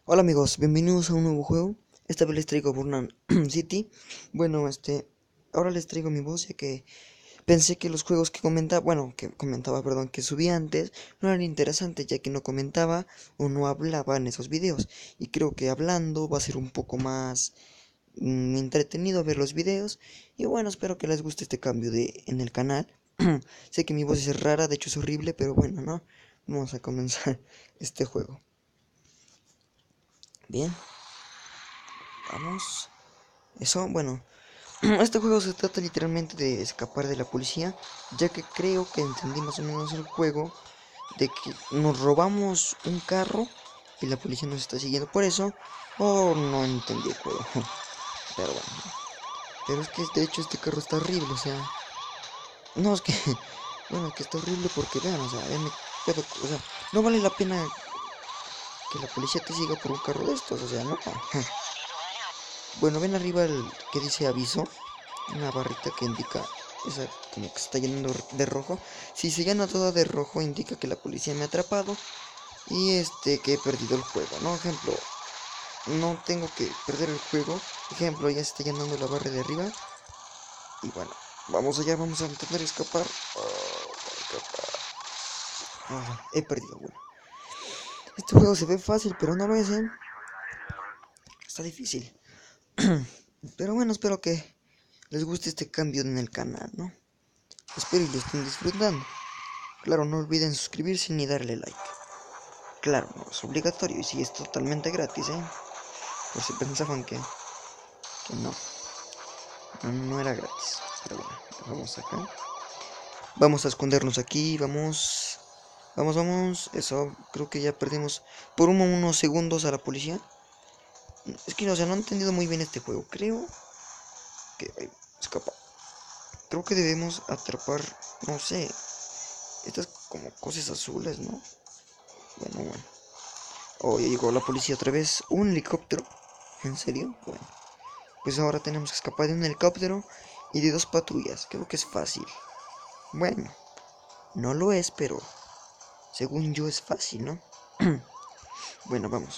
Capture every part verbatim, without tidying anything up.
Hola amigos, bienvenidos a un nuevo juego. Esta vez les traigo Burnout City. Bueno, este, ahora les traigo mi voz ya que pensé que los juegos que comentaba, bueno, que comentaba, perdón, que subía antes no eran interesantes ya que no comentaba o no hablaba en esos videos. Y creo que hablando va a ser un poco más mm, entretenido ver los videos. Y bueno, espero que les guste este cambio de en el canal. Sé que mi voz es rara, de hecho es horrible, pero bueno, ¿no? Vamos a comenzar este juego. Bien, vamos. Eso, bueno, este juego se trata literalmente de escapar de la policía, ya que creo que entendí más o menos el juego de que nos robamos un carro y la policía nos está siguiendo por eso, o no entendí el juego, pero bueno. Pero es que de hecho este carro está horrible, o sea, no es que, bueno, que está horrible porque vean, o sea, ya me puedo, o sea, no vale la pena que la policía te siga por un carro de estos, o sea, no. Bueno, ven arriba el que dice aviso, una barrita que indica, esa como que se está llenando de rojo. Si se llena toda de rojo indica que la policía me ha atrapado y este que he perdido el juego, ¿no? Ejemplo, no tengo que perder el juego. Ejemplo, ya se está llenando la barra de arriba y bueno, vamos allá, vamos a intentar escapar. Oh, escapar. Ah, he perdido, bueno. Este juego se ve fácil, pero no lo es, ¿eh? Está difícil. Pero bueno, espero que les guste este cambio en el canal, ¿no? Espero y lo estén disfrutando. Claro, no olviden suscribirse ni darle like. Claro, no es obligatorio y sí es totalmente gratis, ¿eh? Por si pensaban que, que no, no, no era gratis. Pero bueno, vamos acá. Vamos a escondernos aquí, vamos. Vamos, vamos. Eso, creo que ya perdimos por uno, unos segundos a la policía. Es que, o sea, no he entendido muy bien este juego. Creo que... Ay, escapa. Creo que debemos atrapar, no sé, estas como cosas azules, ¿no? Bueno, bueno. Oh, ya llegó la policía otra vez. ¿Un helicóptero? ¿En serio? Bueno. Pues ahora tenemos que escapar de un helicóptero y de dos patrullas. Creo que es fácil. Bueno, no lo es, pero según yo es fácil, ¿no? Bueno, vamos.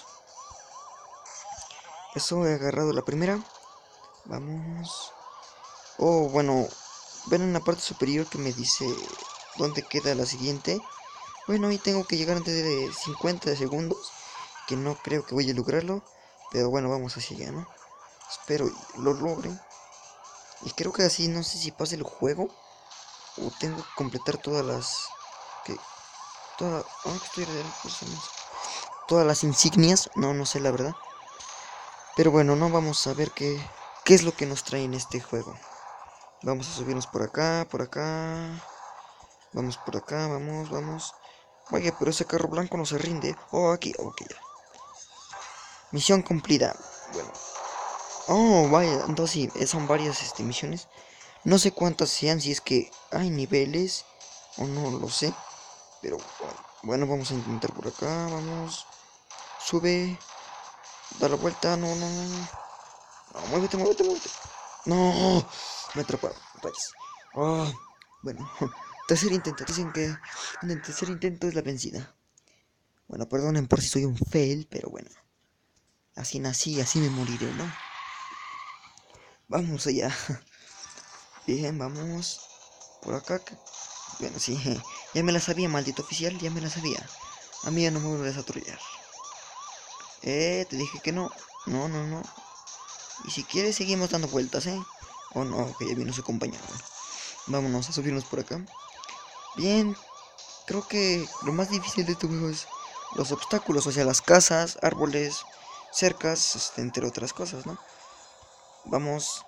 Eso, he agarrado la primera. Vamos. Oh, bueno. Ven en la parte superior que me dice dónde queda la siguiente. Bueno, ahí tengo que llegar antes de cincuenta segundos. Que no creo que vaya a lograrlo. Pero bueno, vamos hacia allá, ¿no? Espero lo logre. Y creo que así, no sé si pase el juego. O tengo que completar todas las... Que... Toda... ah, que estoy de personas. Todas las insignias. No, no sé la verdad. Pero bueno, no vamos a ver qué... ¿Qué es lo que nos trae en este juego? Vamos a subirnos por acá, por acá. Vamos por acá, vamos, vamos. Vaya, pero ese carro blanco no se rinde. Oh, aquí, ok, ya. Misión cumplida. Bueno. Oh, vaya, entonces sí, son varias este, misiones. No sé cuántas sean, si es que hay niveles o no lo sé. Pero bueno, vamos a intentar por acá, vamos. Sube, da la vuelta, no, no, no, no. No, muévete, muévete, muévete. No, me atraparon, rayos. Ah, bueno, tercer intento. Dicen que en el tercer intento es la vencida. Bueno, perdonen por si soy un fail, pero bueno. Así nací, así me moriré, ¿no? Vamos allá. Bien, vamos. Por acá. Que... Bueno, sí. Ya me la sabía, maldito oficial, ya me la sabía. A mí ya no me vuelves a trollar. Eh, te dije que no. No, no, no. Y si quieres seguimos dando vueltas, ¿eh? Oh no, que ya vino su compañero. Vámonos a subirnos por acá. Bien, creo que lo más difícil de este juego es los obstáculos, o sea, las casas, árboles, cercas, este, entre otras cosas, ¿no? Vamos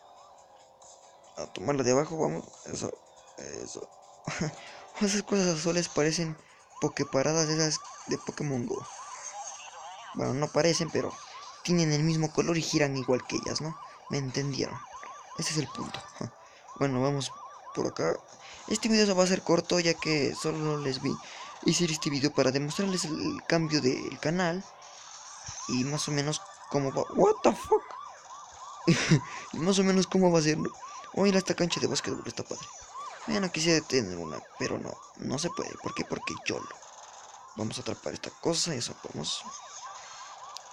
a tomarla de abajo, vamos. Eso, eso. Esas cosas azules parecen pokeparadas de esas de Pokémon Go. Bueno, no parecen, pero tienen el mismo color y giran igual que ellas, ¿no? Me entendieron. Ese es el punto. Bueno, vamos por acá. Este video va a ser corto ya que solo les vi hice este video para demostrarles el cambio del canal y más o menos cómo va. What the fuck? Y más o menos cómo va a ser. Oh, mira, esta cancha de básquetbol está padre. Bueno, quisiera tener una, pero no, no se puede. ¿Por qué? Porque yo lo. Vamos a atrapar esta cosa, eso vamos.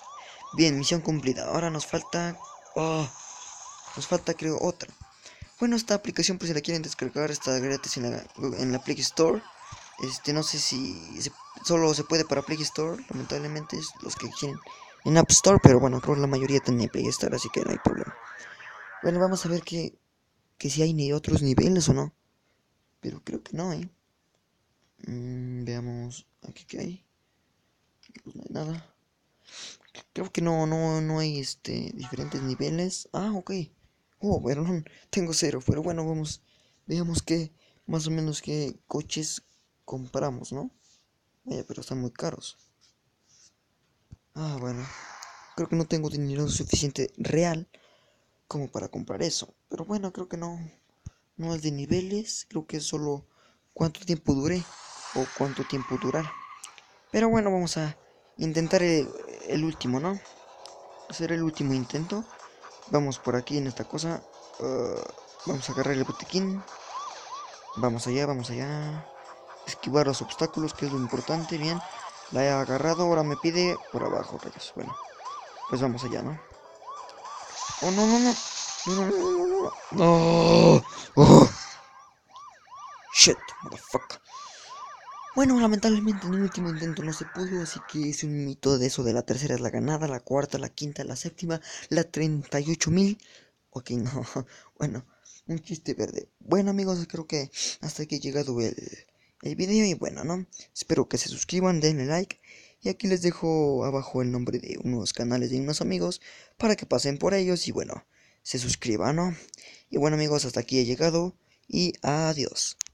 Bien, misión cumplida. Ahora nos falta... Oh, nos falta creo otra. Bueno, esta aplicación pues si la quieren descargar está gratis en la, en la Play Store. Este, no sé si se- solo se puede para Play Store, lamentablemente es los que quieren en App Store, pero bueno, creo que la mayoría tiene Play Store, así que no hay problema. Bueno, vamos a ver que, que si hay ni otros niveles o no, pero creo que no, ¿eh? Mm, veamos, aquí que hay, pues no hay nada. Creo que no, no, no hay este diferentes niveles. Ah, ok. Oh, bueno, no, tengo cero, pero bueno, vamos, veamos qué, más o menos qué coches compramos, ¿no? Vaya, pero están muy caros. Ah, bueno, creo que no tengo dinero suficiente real como para comprar eso. Pero bueno, creo que no, no es de niveles, creo que es solo cuánto tiempo duré o cuánto tiempo durar. Pero bueno, vamos a intentar el, el último, ¿no? Hacer el último intento. Vamos por aquí en esta cosa. Uh, vamos a agarrar el botiquín. Vamos allá, vamos allá. Esquivar los obstáculos, que es lo importante. Bien, la he agarrado. Ahora me pide por abajo, rayos. Bueno, pues vamos allá, ¿no? Oh, no, no, no. No, no, no, no, no. No. Oh, shit, motherfucker. Bueno, lamentablemente en el último intento no se pudo, así que hice un mito de eso de la tercera es la ganada, la cuarta, la quinta, la séptima, la treinta y ocho mil. Ok, no, bueno, un chiste verde. Bueno amigos, creo que hasta aquí ha llegado el, el video y bueno, ¿no? Espero que se suscriban, denle like y aquí les dejo abajo el nombre de unos canales de unos amigos para que pasen por ellos y bueno, se suscriban, ¿no? Y bueno amigos, hasta aquí he llegado y adiós.